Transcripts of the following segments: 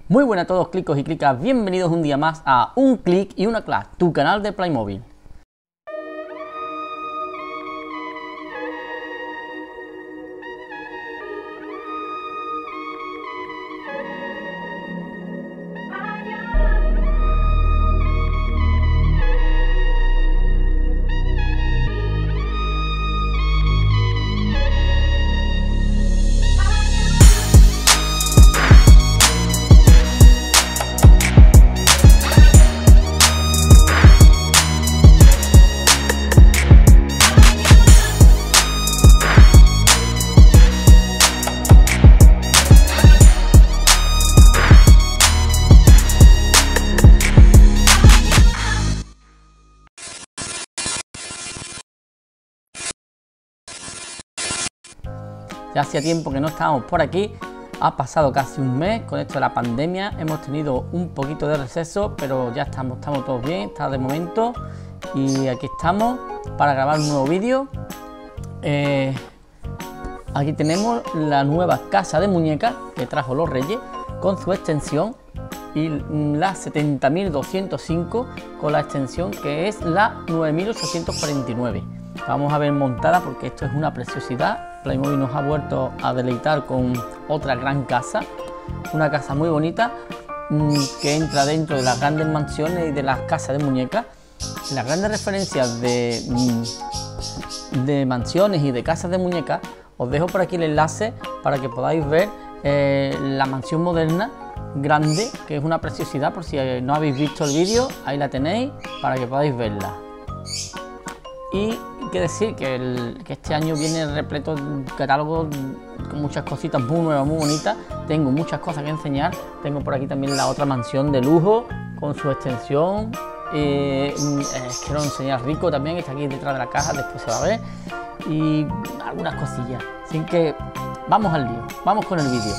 Muy buenas a todos, clicos y clicas, bienvenidos un día más a Un Clic y una Clac, tu canal de Playmobil. Ya hacía tiempo que no estábamos por aquí, ha pasado casi un mes con esto de la pandemia, hemos tenido un poquito de receso, pero ya estamos todos bien, está de momento, y aquí estamos para grabar un nuevo vídeo. Aquí tenemos la nueva casa de muñecas que trajo los Reyes con su extensión y la 70.205 con la extensión que es la 9.849. Vamos a ver montada porque esto es una preciosidad. Playmobil nos ha vuelto a deleitar con otra gran casa, una casa muy bonita que entra dentro de las grandes mansiones y de las casas de muñecas. Las grandes referencias de mansiones y de casas de muñecas, os dejo por aquí el enlace para que podáis ver la mansión moderna grande, que es una preciosidad. Por si no habéis visto el vídeo, ahí la tenéis para que podáis verla. Y que decir que este año viene repleto de catálogo con muchas cositas muy nuevas, muy bonitas. Tengo muchas cosas que enseñar. Tengo por aquí también la otra mansión de lujo con su extensión. Quiero enseñar Rico también, que está aquí detrás de la caja, después se va a ver. Y algunas cosillas. Así que vamos al lío, vamos con el vídeo.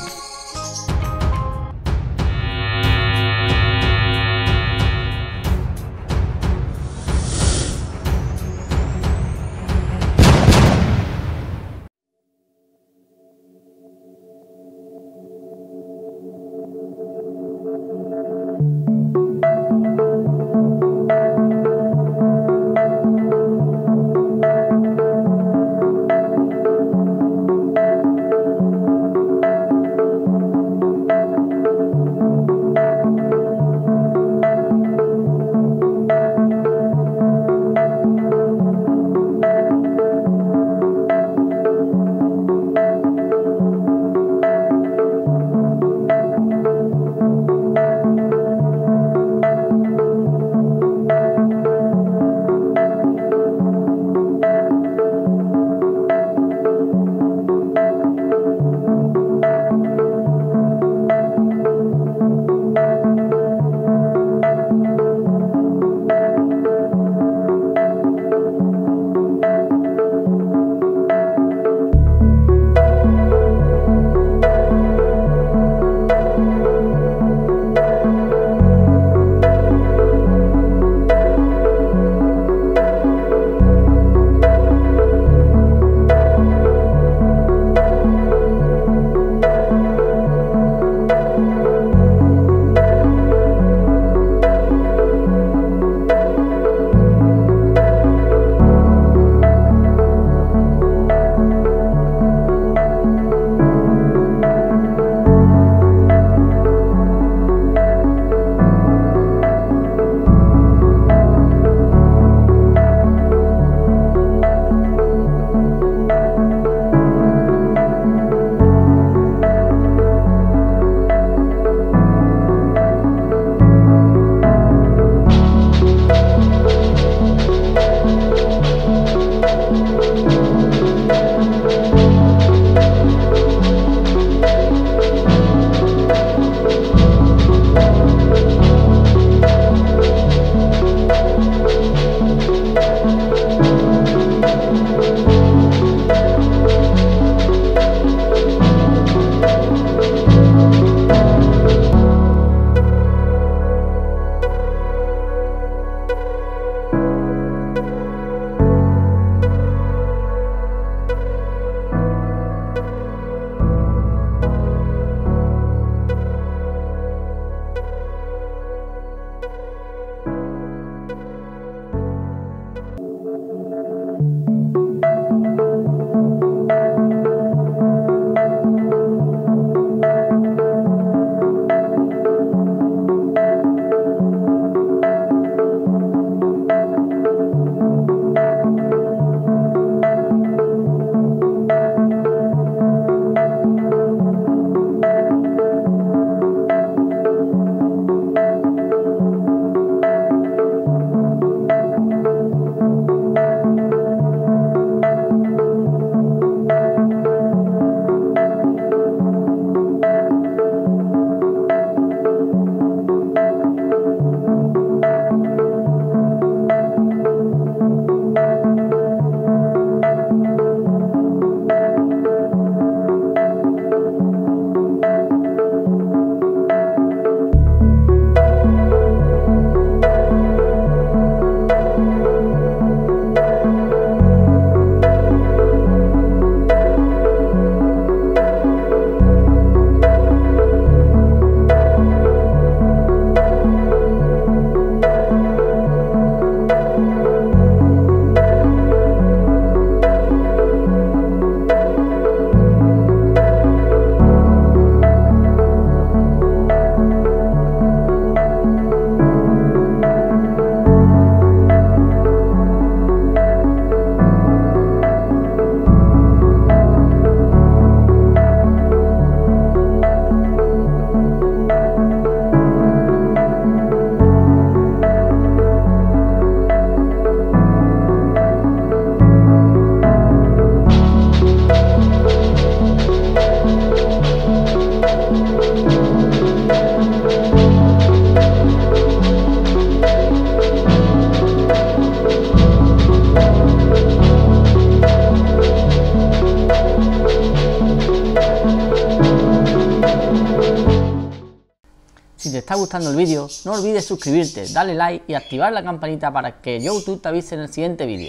Si te está gustando el vídeo, no olvides suscribirte, darle like y activar la campanita para que YouTube te avise en el siguiente vídeo.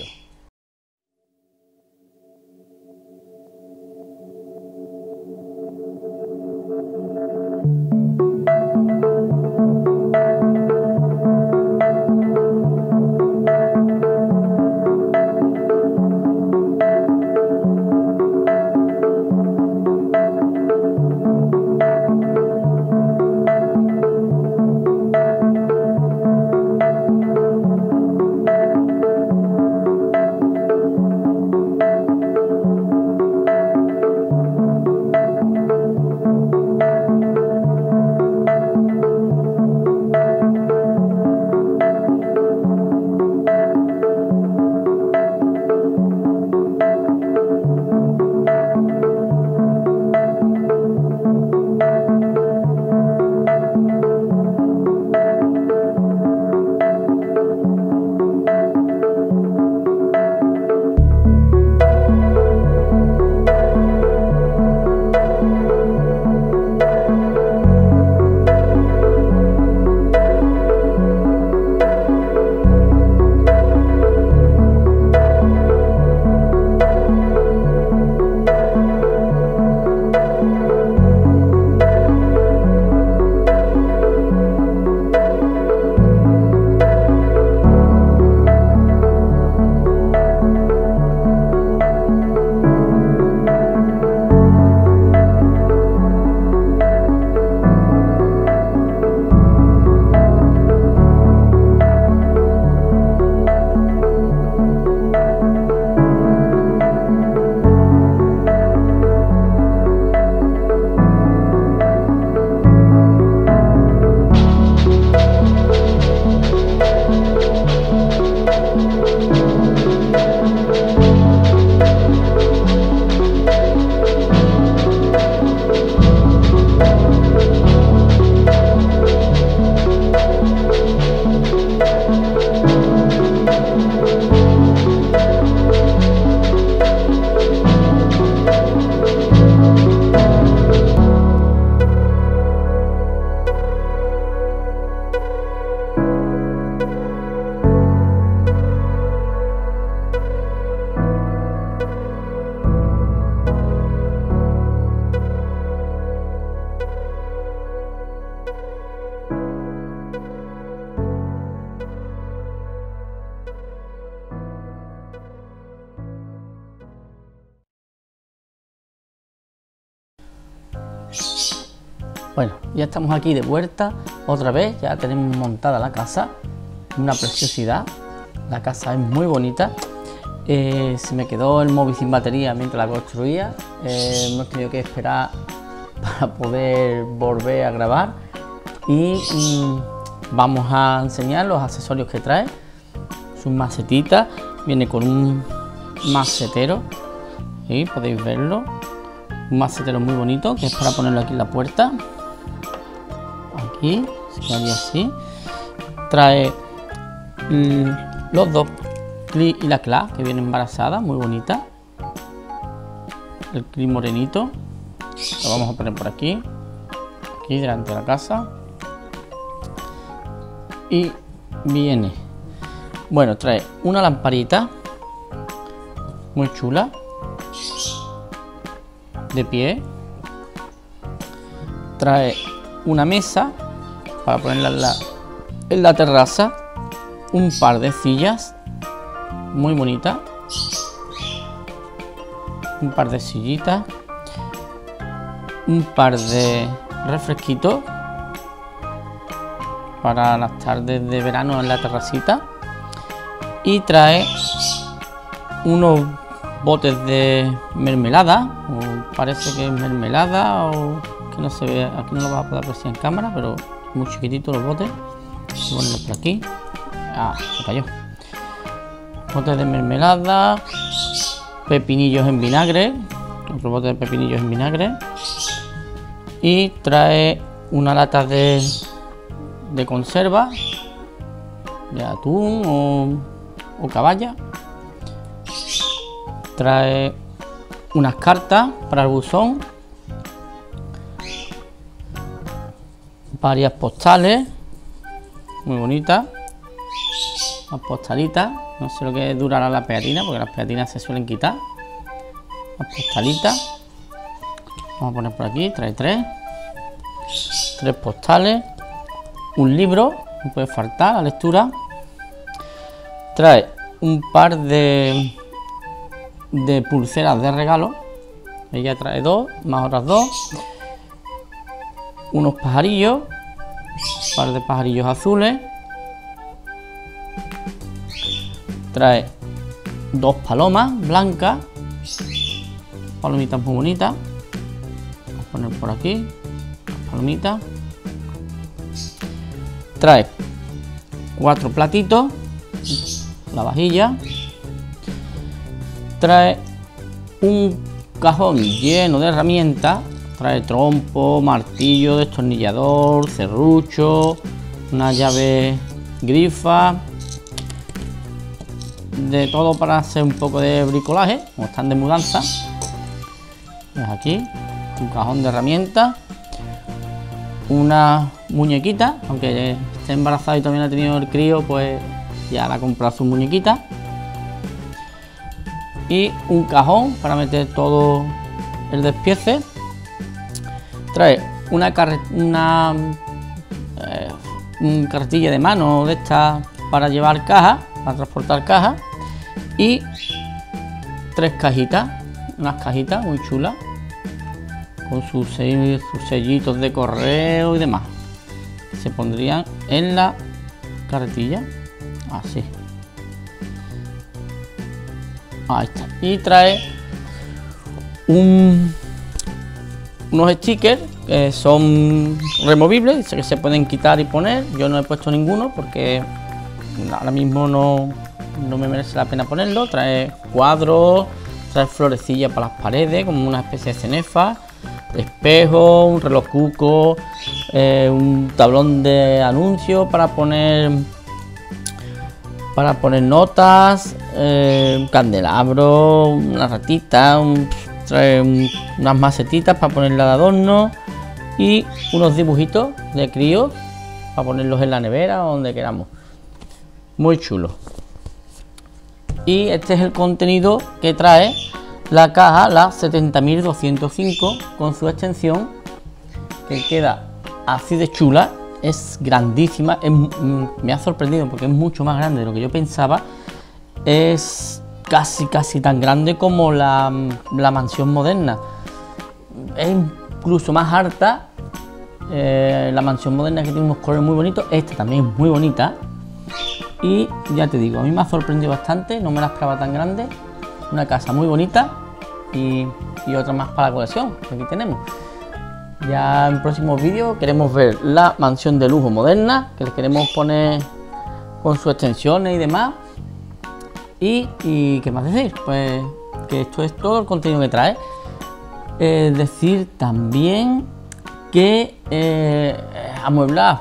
Bueno, ya estamos aquí de vuelta otra vez, ya tenemos montada la casa, una preciosidad, la casa es muy bonita. Se me quedó el móvil sin batería mientras la construía, hemos tenido que esperar para poder volver a grabar y vamos a enseñar los accesorios que trae. Sus macetitas, viene con un macetero, ¿sí? Podéis verlo, un macetero muy bonito que es para ponerlo aquí en la puerta. Aquí se quedaría así. Trae los dos clips y la clave que viene embarazada, muy bonita. El clip morenito lo vamos a poner por aquí, aquí delante de la casa. Y viene, bueno, trae una lamparita muy chula de pie. Trae una mesa para ponerla en la terraza, un par de sillas muy bonitas, un par de sillitas, un par de refresquitos para las tardes de verano en la terracita, y trae unos botes de mermelada, o parece que es mermelada, o que no se ve, aquí no lo vas a poder apreciar en cámara, pero muy chiquititos los botes. Voy a ponerlo por aquí. Se cayó. Botes de mermelada, pepinillos en vinagre, otro bote de pepinillos en vinagre, y trae una lata de conserva de atún o caballa. Trae unas cartas para el buzón, varias postales muy bonitas, las postalitas. No sé lo que durará la pegatina, porque las pegatinas se suelen quitar. Las postalitas, vamos a poner por aquí, trae tres postales, un libro, no puede faltar la lectura. Trae un par de pulseras de regalo. Ella trae dos, más otras dos. Unos pajarillos, un par de pajarillos azules. Trae dos palomas blancas, palomitas muy bonitas. Vamos a poner por aquí, palomitas. Trae 4 platitos, la vajilla. Trae un cajón lleno de herramientas. Trae trompo, martillo, destornillador, serrucho, una llave grifa, de todo para hacer un poco de bricolaje, como están de mudanza. ¿Ves aquí? Un cajón de herramientas, una muñequita, aunque esté embarazada y también ha tenido el crío, pues ya le ha comprado su muñequita. Y un cajón para meter todo el despiece. Trae una carretilla de mano de estas para llevar cajas, para transportar cajas. Y 3 cajitas, unas cajitas muy chulas, con sus sellitos de correo y demás. Se pondrían en la carretilla, así. Ahí está. Y trae unos stickers que son removibles, que se pueden quitar y poner. Yo no he puesto ninguno porque ahora mismo no me merece la pena ponerlo. Trae cuadros, trae florecillas para las paredes, como una especie de cenefa, espejo, un reloj cuco, un tablón de anuncios para poner notas, un candelabro, una ratita, trae unas macetitas para ponerla de adorno y unos dibujitos de críos para ponerlos en la nevera o donde queramos. Muy chulo. Y este es el contenido que trae la caja, la 70.205, con su extensión, que queda así de chula. Es grandísima, me ha sorprendido porque es mucho más grande de lo que yo pensaba. Es casi tan grande como la mansión moderna. Es incluso más alta. La mansión moderna, que tiene unos colores muy bonitos. Esta también es muy bonita. Y ya te digo, a mí me ha sorprendido bastante, no me la esperaba tan grande. Una casa muy bonita y otra más para la colección, que aquí tenemos. Ya en próximos vídeos queremos ver la mansión de lujo moderna, que les queremos poner con sus extensiones y demás. Y qué más decir, pues que esto es todo el contenido que trae. Decir también que amueblar,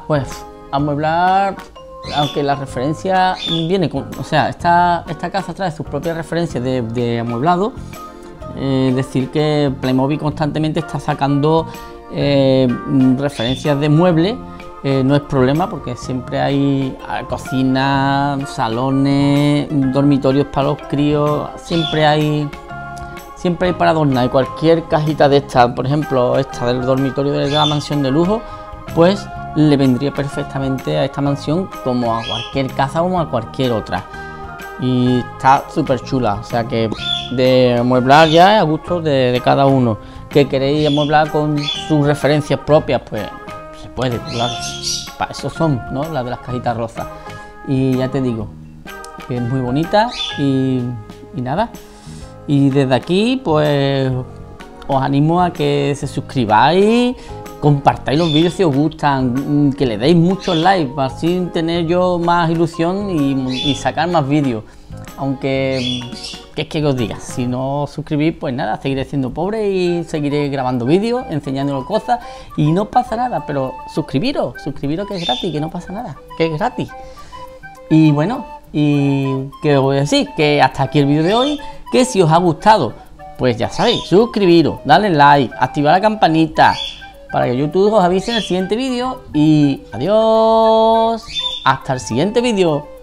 aunque la referencia viene con, o sea, esta casa trae sus propias referencias de amueblado. Decir que Playmobil constantemente está sacando referencias de muebles. No es problema, porque siempre hay cocinas, salones, dormitorios para los críos, siempre hay para adornar. Y cualquier cajita de esta, por ejemplo esta del dormitorio de la mansión de lujo, pues le vendría perfectamente a esta mansión, como a cualquier casa o a cualquier otra. Y está súper chula, o sea que de amueblar ya a gusto de cada uno. Que queréis amueblar con sus referencias propias, pues se puede, claro. Para eso son, ¿no?, las de las cajitas rosas. Y ya te digo que es muy bonita y nada. Y desde aquí pues os animo a que se suscribáis, compartáis los vídeos si os gustan, que le deis muchos likes para así tener yo más ilusión y sacar más vídeos. Aunque, ¿qué es que os diga? Si no os suscribís, pues nada, seguiré siendo pobre y seguiré grabando vídeos, enseñándoos cosas y no pasa nada. Pero suscribiros que es gratis, que no pasa nada, que es gratis. Y bueno, y que os voy a decir, que hasta aquí el vídeo de hoy, que si os ha gustado, pues ya sabéis, suscribiros, darle like, activar la campanita, para que YouTube os avise en el siguiente vídeo. Y adiós, hasta el siguiente vídeo.